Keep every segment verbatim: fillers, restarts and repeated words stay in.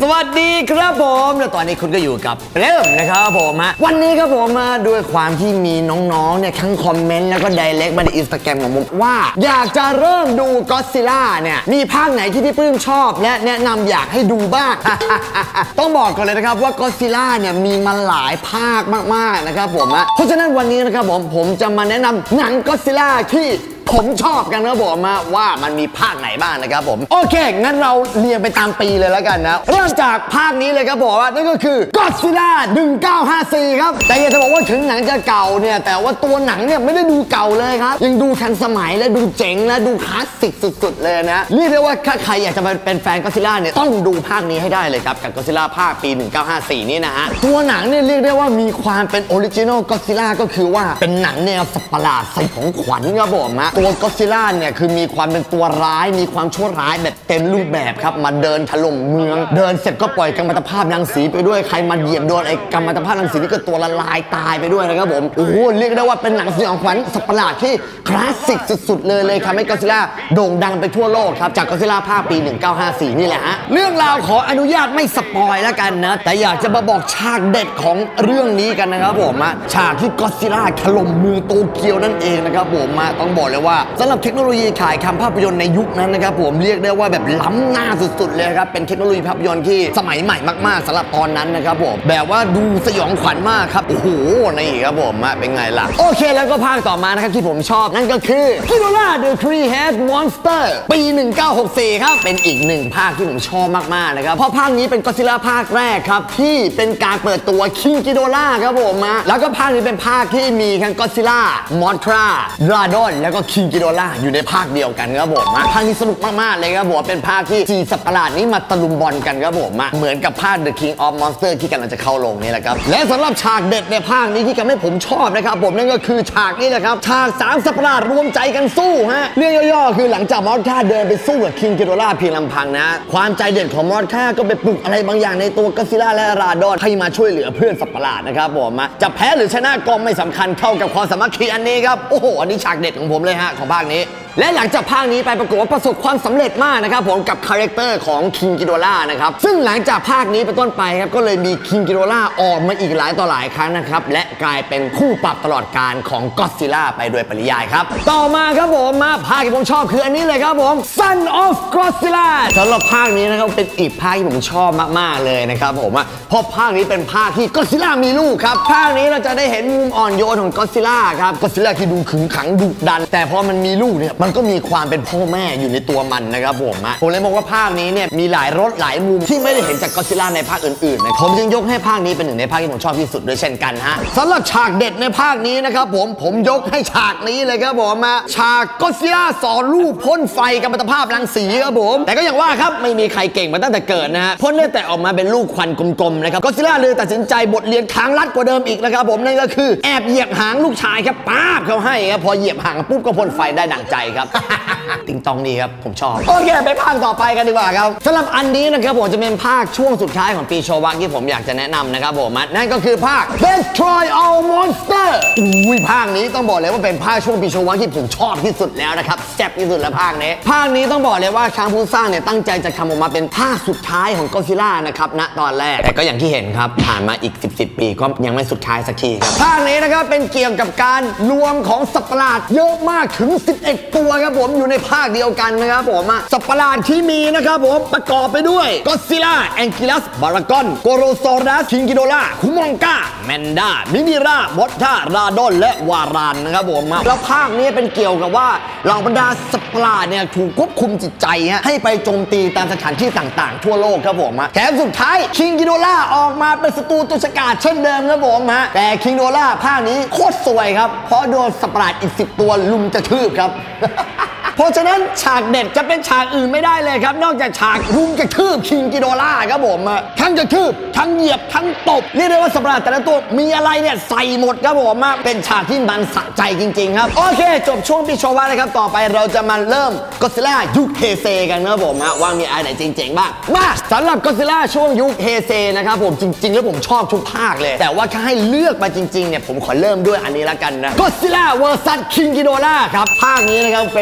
วัสดีครับผมและตอนนี้คุณก็อยู่กับเริ่มนะครับผมฮะวันนี้ครับผมมาด้วยความที่มีน้องๆเนี่ยทั้งคอมเมนต์แล้วก็ไดเรกมาในอินสตาแกรมของผมว่าอยากจะเริ่มดูก็อดซิลล่าเนี่ยมีภาคไหนที่พี่ปื้มชอบและแนะนำอยากให้ดูบ้าง ต้องบอกก่อนเลยนะครับว่าก็อดซิลล่าเนี่ยมีมาหลายภาคมากๆนะครับผมฮะเพราะฉะนั้นวันนี้นะครับผมผมจะมาแนะนำหนังก็อดซิลล่าที่ผมชอบกันนะบอกมาว่ามันมีภาคไหนบ้างนะครับผมโอเคงั้นเราเรียงไปตามปีเลยแล้วกันนะเริ่มจากภาคนี้เลยครับบอกว่านั่นก็คือก็อดซิลล่าหนึ่งเก้าห้าสี่ครับแต่อยากจะบอกว่าถึงหนังจะเก่าเนี่ยแต่ว่าตัวหนังเนี่ยไม่ได้ดูเก่าเลยครับยังดูทันสมัยและดูเจ๋งและดูคลาสสิกสุดๆเลยนะเรียกได้ว่าถ้าใครอยากจะเป็นแฟนก็อดซิลล่าเนี่ยต้องดูภาคนี้ให้ได้เลยครับกับก็อดซิลล่าภาคปีหนึ่งเก้าห้าสี่นี่นะฮะตัวหนังเนี่ยเรียกได้ว่ามีความเป็นออริจินอลก็อดซิลล่าก็คือว่าเป็นหนังแนวสัตว์ประหลาดใส่ของขวัญครับผมฮะตัวก็อดซิลล่าเนี่ยคือมีความเป็นตัวร้ายมีความชั่วร้ายแบบเต็มรูปแบบครับมาเดินถล่มเมืองเดินเสร็จก็ปล่อยกัมมันตภาพรังสีไปด้วยใครมาเหยียบโดนไอ้กัมมันตภาพรังสีนี่ก็ตัวละลายตายไปด้วยนะครับผมโอ้โหเรียกได้ว่าเป็นหนังสยองขวัญสัตว์ประหลาดที่คลาสสิกสุดๆเลยเลยทำให้ก็อดซิลล่าโด่งดังไปทั่วโลกครับจากก็อดซิลล่าภาคปีหนึ่งเก้าห้าสี่นี่แหละฮะเรื่องราวขออนุญาตไม่สปอยแล้วกันนะแต่อยากจะมาบอกฉากเด็ดของเรื่องนี้กันนะครับผมอะฉากที่ก็อดซิลล่าถล่มเมืองโตเกียวนั่นเองนะครับผมต้องบอกเลยว่าสำหรับเทคโนโลยีขายคำภาพยนตร์ในยุคนั้นนะครับผมเรียกได้ว่าแบบล้ำหน้าสุดๆเลยครับเป็นเทคโนโลยีภาพยนตร์ที่สมัยใหม่มากๆสำหรับตอนนั้นนะครับผมแบบว่าดูสยองขวัญมากครับโอ้โหนี่ครับผมเป็นไงล่ะโอเคแล้วก็ภาคต่อมานะครับที่ผมชอบนั่นก็คือ Ghidorah the Three-Headed Monster ปีหนึ่งเก้าหกสี่ครับเป็นอีกหนึ่งภาคที่ผมชอบมากๆนะครับเพราะภาคนี้เป็นก็อดซิลล่าภาคแรกครับที่เป็นการเปิดตัว King Ghidorah ครับผมมาแล้วก็ภาคนี้เป็นภาคที่มีทั้งก็อดซิลล่า Mothra Radon แล้วก็ King Ghidorah อยู่ในภาคเดียวกันครับผมภาคนี้สนุกมากๆเลยครับผมเป็นภาคที่จีสัตว์ประหลาดนี้มาตะลุมบอลกันครับผมเหมือนกับภาค The King of Monster ที่กำลังจะเข้าลงนี่แหละครับและสำหรับฉากเด็ดในภาคนี้ที่ทำให้ผมชอบนะครับผมนั่นก็คือฉากนี้แหละครับฉากสามสัตว์ประหลาดรวมใจกันสู้ฮะเรื่องย่อๆคือหลังจากมอสคาเดินไปสู้กับ King Ghidorah เพียงลำพังนะความใจเด็ดของมอสคาก็ไปปลุกอะไรบางอย่างในตัวก็อดซิลล่าและราดอนให้มาช่วยเหลือเพื่อนสัตว์ประหลาดนะครับผมจะแพ้หรือชนะก็ไม่สำคัญเท่ากับความสามัคคีอันนี้ครับโอ้โหอันนี้ฉากเด็ดของผมเลยฮะของภาคนี้และหลังจากภาคนี้ไปปรากฏว่าประสบความสำเร็จมากนะครับผมกับคาแรคเตอร์ของ King Ghidorah นะครับซึ่งหลังจากภาคนี้เป็นต้นไปครับก็เลยมี King Ghidorah ออกมาอีกหลายต่อหลายครั้งนะครับและกลายเป็นคู่ปรับตลอดกาลของก็อดซิลล่าไปโดยปริยายครับต่อมาครับผมมาภาคที่ผมชอบคืออันนี้เลยครับผม Son of Godzilla สำหรับภาคนี้นะครับเป็นอีกภาคที่ผมชอบมากๆเลยนะครับผมเพราะภาคนี้เป็นภาคที่ก็อดซิลล่ามีลูกครับภาคนี้เราจะได้เห็นมุมอ่อนโยนของก็อดซิลล่าครับก็อดซิลล่าที่ดูขึงขังดุดันแต่พอมันมีลูกเนี่ยมันก็มีความเป็นพ่อแม่อยู่ในตัวมันนะครับผมอะผมเลยมองว่าภาคนี้เนี่ยมีหลายรสหลายมุมที่ไม่ได้เห็นจากก็อดซิลล่าในภาคอื่นๆนะผมจึงยกให้ภาคนี้เป็นหนึ่งในภาคที่ผมชอบที่สุดด้วยเช่นกันฮะสำหรับฉากเด็ดในภาคนี้นะครับผมผมยกให้ฉากนี้เลยครับผมมาฉากก็อดซิลล่าสอนลูกพ่นไฟกัมมันตภาพรังสีครับผมแต่ก็อย่างว่าครับไม่มีใครเก่งมาตั้งแต่เกิดนะฮะพ่นได้แต่ออกมาเป็นลูกควันกลมๆนะครับก็อดซิลล่าเลยตัดสินใจบทเรียนทางลัดกว่าเดิมอีกนะครับผมนั่นก็คือแอบเหยียบหางลูกชายครับป๊าบเขาให้ครับพอเหยียบหางปุ๊บก็พ่นไฟได้ดั่งใจครับ ติงตองดีครับผมชอบโอเคไปภาคต่อไปกันดีกว่าครับสำหรับอันนี้นะครับผมจะเป็นภาคช่วงสุดท้ายของปีโชวะที่ผมอยากจะแนะนำนะครับผมนั่นก็คือภาค Destroy All Monster อุ้ยภาคนี้ต้องบอกเลยว่าเป็นภาคช่วงปีโชวะที่ผมชอบที่สุดแล้วนะครับแซ่บที่สุดแล้วภาคนี้ภาคนี้ต้องบอกเลยว่าทางผู้สร้างเนี่ยตั้งใจจะทำออกมาเป็นภาคสุดท้ายของก็อดซิลล่านะครับณตอนแรกแต่ก็อย่างที่เห็นครับผ่านมาอีกสิบ สิบปีก็ยังไม่สุดท้ายสักทีครับภาคนี้นะครับเป็นเกี่ยวกับการรวมของสัตว์ประหลาดเยอะมากถึงสิบเอ็ดตัวครับผมอยู่ในภาคเดียวกันนะครับผมสัตว์ประหลาดที่มีนะครับผมประกอบไปด้วยก็อดซิลล่าแองกิลัสบารากอนโกโรซอรัสคิงกิโดล่าคุมองกาแมนดามินิรามอทธาราดอนและวารานนะครับผมแล้วภาคนี้เป็นเกี่ยวกับว่าเหล่าบรรดาสัตว์ประหลาดเนี่ยถูกควบคุมจิตใจฮะให้ไปโจมตีตามสถานที่ต่างๆทั่วโลกครับผมแถมสุดท้ายคิงกิโดล่าออกมาเป็นศัตรูตัวฉกาจเช่นเดิมครับผมฮะแต่คิงกิโดล่าภาคนี้โคตรสวยครับเพราะโดนสัตว์ประหลาดอีกสิบตัวลุมกระทืบครับ เพราะฉะนั้นฉากเด็ดจะเป็นฉากอื่นไม่ได้เลยครับนอกจากฉากรุมกระทืบคิงกิโดล่าครับผมทั้งกระทืบทั้งเหยียบทั้งตบเรียกได้ว่าสัตว์ประหลาดแต่ละตัวมีอะไรเนี่ยใส่หมดครับผมเป็นฉากที่มันสะใจจริงๆครับโอเคจบช่วงปีโชวะนะครับต่อไปเราจะมาเริ่มก็อดซิลล่ายุคเฮเซกันนะครับผมว่ามีอะไรเจ๋งๆบ้างมาสำหรับก็อดซิลล่าช่วงยุคเฮเซนะครับผมจริงๆแล้วผมชอบทุกภาคเลยแต่ว่าถ้าให้เลือกมาจริงๆเนี่ยผมขอเริ่มด้วยอันนี้ละกันนะก็อดซิลล่า เวอร์ซัส คิงกิโดล่าครับภาคนี้นะครับเป็นภาคที่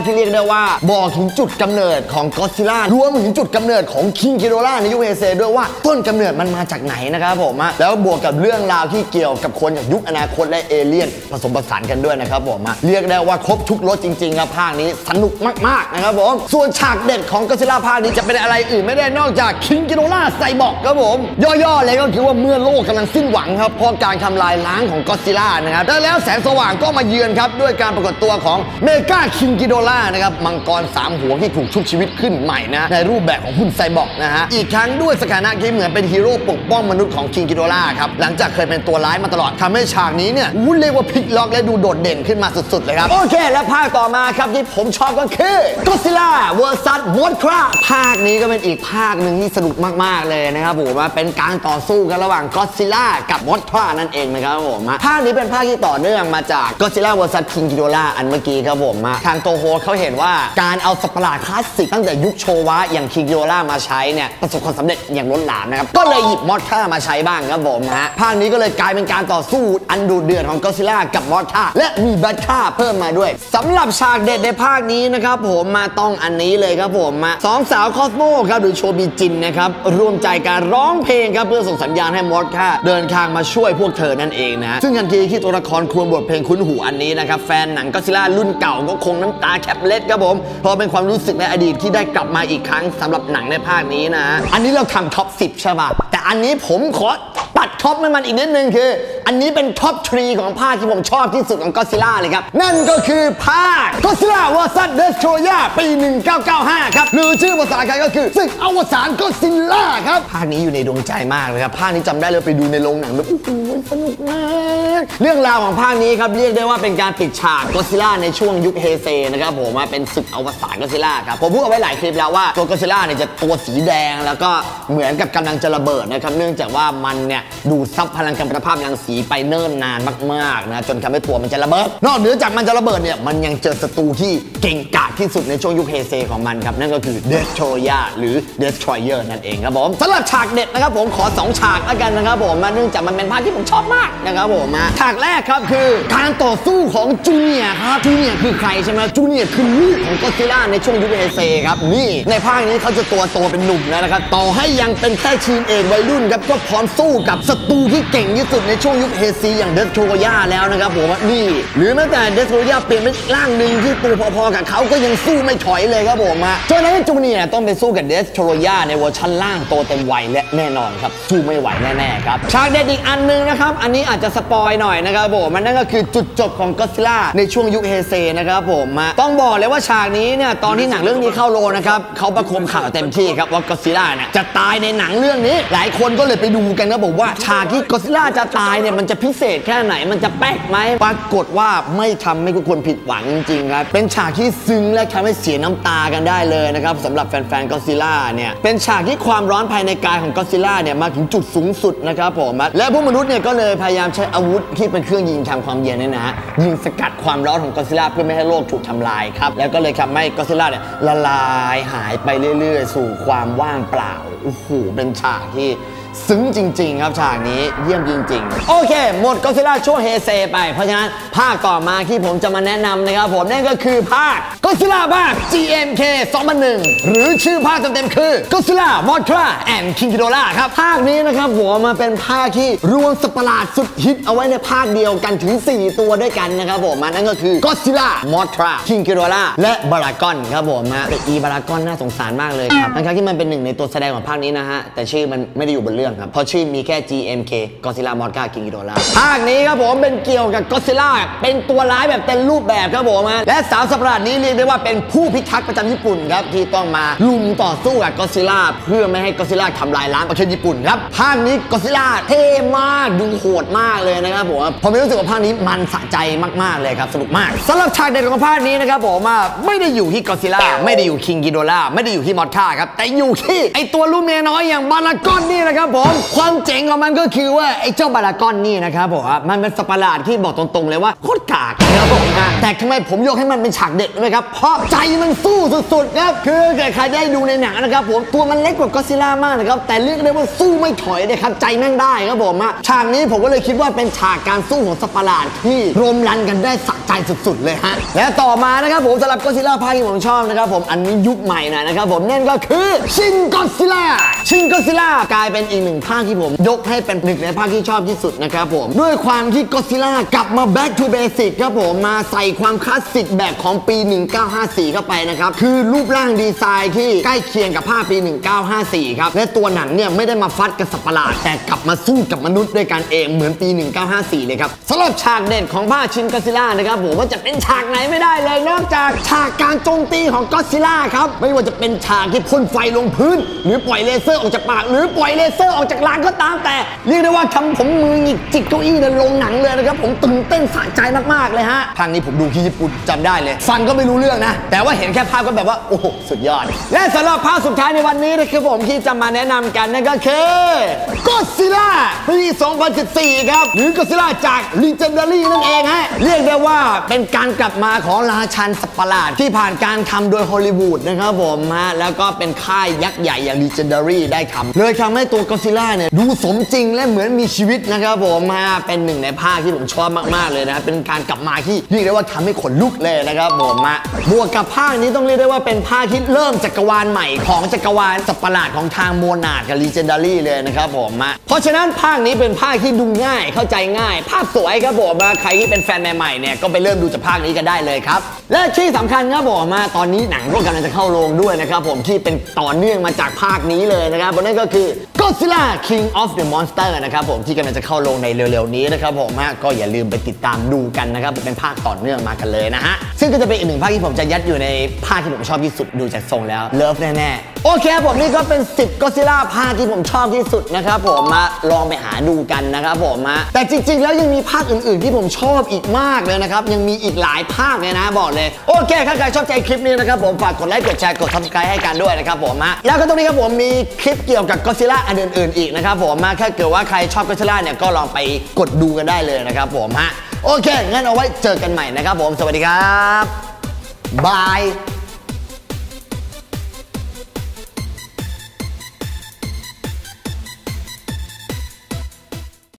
ที่เรียกได้ว่าบอกถึงจุดกำเนิดของก็อดซิลล่ารวมถึงจุดกำเนิดของคิงกิโดล่าในยุคเฮเซด้วยว่าต้นกำเนิดมันมาจากไหนนะครับผมแล้วบวกกับเรื่องราวที่เกี่ยวกับคนจากยุคอนาคตและเอเลี่ยนผสมผสานกันด้วยนะครับผมเรียกได้ว่าครบทุกรสจริงๆครับภาคนี้สนุกมากๆนะครับผมส่วนฉากเด็ดของก็อดซิลล่าภาคนี้จะเป็นอะไรอื่นไม่ได้นอกจากคิงกิโดล่าไซบอร์กครับผมย่อๆเลยก็คือว่าเมื่อโลกกำลังสิ้นหวังครับเพราะการทำลายล้างของก็อดซิลล่านะครับแล้วแสงสว่างก็มาเยือนครับด้วยการปรากฏตัวของเมกาคิงกิโดล่านะครับมังกรสามหัวที่ถูกชุบชีวิตขึ้นใหม่นะในรูปแบบของหุ่นไซบอร์กนะฮะอีกทั้งด้วยสถานะที่เหมือนเป็นฮีโร่ปกป้องมนุษย์ของคิงกิโดล่าครับหลังจากเคยเป็นตัวร้ายมาตลอดทำให้ฉากนี้เนี่ยเรียกว่าพลิกล็อกและดูโดดเด่นขึ้นมาสุดๆเลยครับโอเคและภาคต่อมาครับที่ผมชอบก็คือก็อดซิลล่า เวอร์ซัส มอธราภาคนี้ก็เป็นอีกภาคหนึ่งที่สนุกมากๆเลยนะครับผมว่าเป็นการต่อสู้กันระหว่างก็อดซิลล่ากับมอธรานั่นเองนะครับผมภาคนี้เป็นภาคที่ต่อเนื่องมาจากก็อดซิลล่า เวอร์ซัส คิงกิโดล่าอันเมื่อกี้ครับผมทางโตโฮเขาเห็นว่าการเอาสัตว์ประหลาดคลาสสิกตั้งแต่ยุคโชวะอย่างคิงกิโดล่ามาใช้เนี่ยประสบความสำเร็จอย่างล้นหลามนะครับก็เลยหยิบมอธรามาใช้บ้างครับผมฮะภาคนี้ก็เลยกลายเป็นการต่อสู้อันดุเดือดของก็อดซิลล่ากับมอธราและมีแบทท่าเพิ่มมาด้วยสำหรับฉากเด็ดในภาคนี้นะครับผมมาต้องอันนี้เลยครับผมมาสองสาวคอสโมครับหรือโชบิจินนะครับร่วมใจการร้องเพลงครับเพื่อส่งสัญญาณให้มอธราเดินทางมาช่วยพวกเธอนั่นเองนะซึ่งทันทีที่ตัวละครควรบทเพลงคุ้นหูอันนี้นะครับแฟนหนังก็อดซิลล่ารุ่นเก่าก็คงน้ำตาแคบเล็ดครับผมเพราะเป็นความรู้สึกในอดีตที่ได้กลับมาอีกครั้งสำหรับหนังในภาคนี้นะอันนี้เราทำท็อปสิบใช่ป่ะแต่อันนี้ผมขอตัดท็อปให้มันอีกนิดนึงคืออันนี้เป็นท็อปทรีของภาคที่ผมชอบที่สุดของก็อดซิลล่าเลยครับนั่นก็คือภาคก็อดซิลล่า เวอร์ซัส เดสโทรยาปีหนึ่งเก้าเก้าห้าครับหรือชื่อภาษาไทยก็คือศึกอวสานก็อดซิลล่าครับภาคนี้อยู่ในดวงใจมากเลยครับภาคนี้จำได้เลยไปดูในโรงหนังแบบโอ้โหสนุกมากเรื่องราวของภาคนี้ครับเรียกได้ว่าเป็นการปิดฉากก็อดซิลล่าในช่วงยุคเฮเซนะครับผมมาเป็นศึกอวสานก็อดซิลล่าครับผมพูดเอาไว้หลายคลิปแล้วว่าตัวก็อดซิลล่าเนี่ยจะตัวสีแดงแล้วก็เหมือนกับกำลังจะระเบิดนะครับเนื่องจากว่ามันเนี่ยดูดซับพลังกำประภาพรังสีไปเนิ่นนานมากๆนะจนทำให้ตัวมันจะระเบิดนอกเหนือจากมันจะระเบิดเนี่ยมันยังเจอศัตรูที่เก่งกาจที่สุดในช่วงยุคเฮเซของมันครับนั่นก็คือเดสโทรยาหรือเดสทรอยเออร์นั่นเองครับผมสำหรับฉากเด็ดนะครับผมขอสองฉากแล้วกันนะครับผมเนื่องจากมันเป็นภาคที่ผมชอบมากนะครับผมฉากแรกครับคือการต่อสู้ของจูเนียร์ครับจูเนียร์คือใครใช่ไหมจูเนียร์คือลูกของก็อดซิลล่าในช่วงยุคเฮเซครับนี่ในภาคนี้เขาจะตัวโตเป็นหนุ่มแล้วนะครับต่อให้ยังเป็นแค่ทีนเอกวัยรุ่นครับก็พร้อมสู้กับศัตรูที่เก่งที่สุดในช่วงยุคเฮซีอย่างเดสโทรยาแล้วนะครับผมนี่หรือแม้แต่เดสโทรยาเปลี่ยนเป็นร่างหนึ่งที่ตัวพอๆกับเขาก็ยังสู้ไม่ถอยเลยครับผมจนนั้นจูเนียร์ต้องไปสู้กับเดสโทรยาในเวอร์ชันล่างโตเต็มวัยและแน่นอนครับสู้ไม่ไหวแน่ๆครับฉากเด็ดอีกอันนึงนะครับอันนี้อาจจะสปอยหน่อยนะครับผมมันนั่นก็คือจุดจบของก็อดซิลล่าในช่วงยุคเฮเซนะครับผมต้องบอกเลยว่าฉากนี้เนี่ยตอนที่หนังเรื่องนี้เข้าโรงนะครับเขาประโคมข่าวเต็มที่ครับว่าก็อดซิลล่าเนี่ยจะตายในหนังเรื่องนี้หลายคนก็เลยไปดูกันนะบอกว่าฉากที่ก็อดซิลล่าจะตายเนี่ยมันจะพิเศษแค่ไหนมันจะแป๊กไหมปรากฏว่าไม่ทำให้ทุกคนผิดหวังจริงๆครับเป็นฉากที่ซึ้งและทำให้เสียน้ำตากันได้เลยนะครับสำหรับแฟนๆก็อดซิลล่าเนี่ยเป็นฉากที่ความร้อนภายในกายของก็อดซิลล่าเนี่ยมาถึงจุดสูงสุดนะครับผมและพวกมนุษย์เนี่ยก็เลยพยายามใช้อาวุธที่เป็นเครื่องยิงทำความเย็นเนี่ยนะฮะยิงสกัดความร้อนของก็อดซิลล่าเพื่อไม่ให้โลกถูกทำลายครับแล้วก็เลยทำให้ก็อดซิลล่าเนี่ยละลายหายไปเรื่อยๆสู่ความว่างเปล่าโอ้โหเป็นฉากที่ซึ้งจริงๆครับฉากนี้เยี่ยมจริงๆโอเคหมดก็อดซิลล่าช่วงเฮเซไปเพราะฉะนั้นภาคต่อมาที่ผมจะมาแนะนำนะครับผมนั่นก็คือภาคก็อดซิลล่าภาค จี เอ็ม เค สองพันหนึ่งหรือชื่อภาคเต็มๆคือก็อดซิลล่า มอธรา แอนด์ คิงกิโดล่าครับภาคนี้นะครับผมมาเป็นภาคที่รวมสัตว์ประหลาดสุดฮิตเอาไว้ในภาคเดียวกันถึงสี่ตัวด้วยกันนะครับผมนั่นก็คือก็อดซิลล่า มอธรา คิงกิโดล่าและบารากอนครับผมแต่อีบารากอนน่าสงสารมากเลยครับทั้งที่มันเป็นหนึ่งในตัวแสดงของภาคนี้นะฮะแต่ชื่อมันไม่ได้อยู่บนเรื่องครับเพราะชื่อมีแค่ จี เอ็ม เค Godzilla Mothra King Ghidorah ภาคนี้ครับผมเป็นเกี่ยวกับ Godzilla เป็นตัวร้ายแบบเต็มรูปแบบครับผมและสาวสัตว์ประหลาดนี้เรียกได้ว่าเป็นผู้พิทักษ์ประจำญี่ปุ่นครับที่ต้องมาลุมต่อสู้กับ Godzilla เพื่อไม่ให้ Godzilla ทำลายล้างประเทศญี่ปุ่นครับภาคนี้ Godzilla เท่มากดูโหดมากเลยนะครับผมผมรู้สึกว่าภาคนี้มันสะใจมากๆเลยครับสนุกมากสำหรับฉากเด่นของภาคนี้นะครับผมไม่ได้อยู่ที่ Godzilla ไม่ได้อยู่ King Ghidorah ไม่ได้อยู่ที่ Mothra ครับแต่อยู่ที่ไอตัวลูกเมียน้อยอย่างบารากอนนี่นะครับผมความเจ๋งของมันก็คือว่าไอ้เจ้าบารากอนนี่นะครับผมมันเป็นสัตว์ประหลาดที่บอกตรงๆเลยว่าโคตรกากนะครับผมแต่ทำไมผมยกให้มันเป็นฉากเด็ดไหมครับเพราะใจมันสู้สุดๆครับคือเกิดใครได้ดูในหนังนะครับผมตัวมันเล็กกว่าก็อดซิลล่ามากนะครับแต่เรียกได้ว่าสู้ไม่ถอยเลยครับใจแม่งได้ครับผมฉากนี้ผมก็เลยคิดว่าเป็นฉากการสู้ของสัตว์ประหลาดที่รวมรันกันได้สะใจสุดๆเลยฮะและต่อมานะครับผมสำหรับก็อดซิลล่าภาคที่ผมชอบนะครับผมอันนี้ยุคใหม่หน่อยนะครับผมนั่นก็คือชินก็อดซิลล่าชินก็อดซิลล่ากลายเป็นอีกหนึ่งภาคที่ผมยกให้เป็นหนึ่งในภาคที่ชอบที่สุดนะครับผมด้วยความที่ก็อดซิลล่ากลับมา back to basic ครับผมมาใส่ความคลาสสิกแบบของปีหนึ่งเก้าห้าสี่เข้าไปนะครับคือรูปร่างดีไซน์ที่ใกล้เคียงกับภาคปีหนึ่งเก้าห้าสี่ครับและตัวหนังเนี่ยไม่ได้มาฟัดกับสัตว์ประหลาดแต่กลับมาสู้กับมนุษย์ด้วยกันเองเหมือนปีหนึ่งเก้าห้าสี่เลยครับสำหรับฉากเด่นของภาคชินก็อดซิลล่านะครับผมว่าจะเป็นฉากไหนไม่ได้เลยนอกจากฉากการโจมตีของก็อดซิลล่าครับไม่ว่าจะเป็นฉากที่พ่นไฟลงพื้นหรือปล่อยเลเซอร์ออกจากปากหรือปล่อยเลเซอร์ออกจากลานก็ตามแต่เรียกได้ว่าทำผมมือหงิกจิกเก้าอี้ในโรงหนังเลยนะครับผมตื่นเต้นสะใจมากๆเลยฮะภาคนี้ผมดูที่ญี่ปุ่นจำได้เลยฟังก็ไม่รู้เรื่องนะแต่ว่าเห็นแค่ภาพก็แบบว่าโอ้โหสุดยอดและสำหรับภาคสุดท้ายในวันนี้นะครับผมที่จะมาแนะนำกันนั่นก็คือก็อดซิลล่าปีสองพันสิบสี่ครับหรือก็อดซิลล่าจาก Legendary นั่นเองฮะเรียกได้ว่าเป็นการกลับมาของราชันสัตว์ประหลาดที่ผ่านการทำโดยฮอลลีวูดนะครับผมฮะแล้วก็เป็นค่ายยักษ์ใหญ่อย่าง Legendary ได้ทำเลยทำให้ตัวก็อดซิลล่าเนี่ยดูสมจริงและเหมือนมีชีวิตนะครับผมฮะเป็นหนึ่งในภาคที่ผมชอบมากๆเลยนะเป็นการกลับมาที่เรียกได้ว่าทำให้ขนลุกเลยนะครับผมฮะบวกกับภาคนี้ต้องเรียกได้ว่าเป็นภาคที่เริ่มจักรวาลใหม่ของจักรวาลสัตว์ประหลาดของทางโมนาร์คกับ Legendary เลยนะครับผมฮะเพราะฉะนั้นภาคนี้เป็นภาคที่ดูง่ายเข้าใจง่ายภาพสวยครับผมใครที่เป็นแฟนใหม่ๆเนี่ยก็ไปเริ่มดูจากภาคนี้กันได้เลยครับและที่สำคัญครับผมมาตอนนี้หนังก็กำลังจะเข้าโรงด้วยนะครับผมที่เป็นต่อเนื่องมาจากภาคนี้เลยนะครับนั่นก็คือ Godzilla King of the Monster นะครับผมที่กำลังจะเข้าโรงในเร็วๆนี้นะครับผมก็อย่าลืมไปติดตามดูกันนะครับเป็นภาคต่อเนื่องมากันเลยนะฮะซึ่งก็จะเป็นอีกหนึ่งภาคที่ผมจะยัดอยู่ในภาคที่ผมชอบที่สุดดูจากทรงแล้วเลิฟแน่ๆโอเคผมนี่ก็เป็นสิบ Godzilla ภาคที่ผมชอบที่สุดนะครับผมมาลองไปหาดูกันนะครับผมมาแต่จริงๆแล้วยังมีภาคอื่นๆที่ผมชอบอีกมากเลยนะครับยังมีอีกหลายภาคเลยนะบอกเลยโอเคถ้าใครชอบใจคลิปนี้นะครับผมฝากกดไลค์กดแชร์กด ซับสไครบ์ ให้กันด้วยนะครับผมมาแล้วก็ตรงนี้ครับผมมีคลิปเกี่ยวกับ Godzilla อันอื่นๆอีกนะครับผมมาถ้าเกิดว่าใครชอบ Godzilla เนี่ยก็ลองไปกดดูกันได้เลยนะครับผมฮะโอเคงั้นเอาไว้เจอกันใหม่นะครับผมสวัสดีครับบาย